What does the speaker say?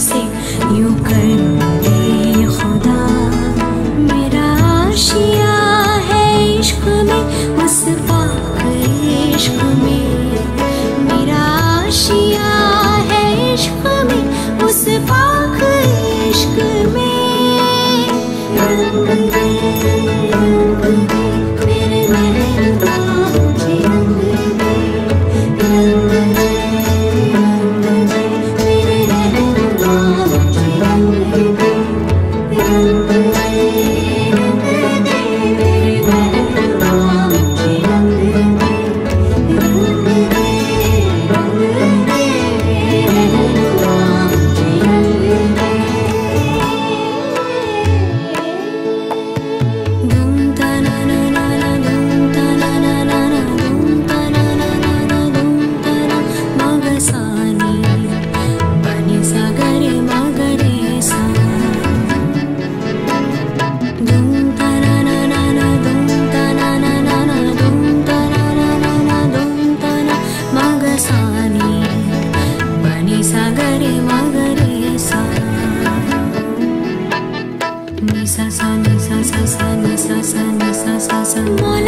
से यूं कर दे खुदा। मेरा आशिया है इश्क में, उस पाक इश्क में। मेरा आशिया है इश्क में, उस पाक इश्क में। मेरे महबूबा मुझे रंग दे, रंग दे, मेरे महबूबा मुझे रंग दे, रंग दे, रंग दे, मेरे महबूबा मुझे रंग दे, रंग दे, रंग दे, महबूबा मुझे रंग दे। धूम ता ना ना ना ना, धूम ता ना ना ना ना, धूम ता ना ना ना ना, धूम ता ना मगसानी बनी सा गरे मगरे सा। धूम ता ना ना ना ना, धूम ता ना ना ना ना, धूम ता ना ना ना ना, धूम ता ना मगसानी बनी सा गरे मगरे सा। नि सा सा नि सा सा सा नि सा सा नि सा सा सा।